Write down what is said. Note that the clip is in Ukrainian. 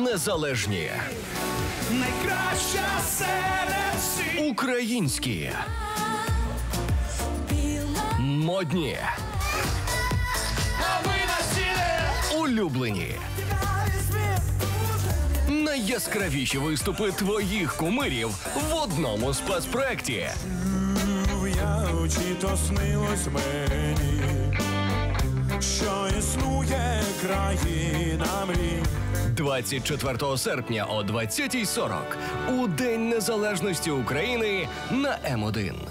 Незалежні. Найкраща серед всіх. Українські. Модні. А ви на стілі. Улюблені. Найяскравіші виступи твоїх кумирів в одному спецпроекті. Чи то снилось мені, що існує країна мрій. 24 серпня о 20:40 у День Незалежності України на М1.